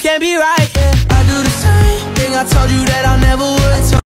can't be right, yeah. I do the same thing I told you that I never would.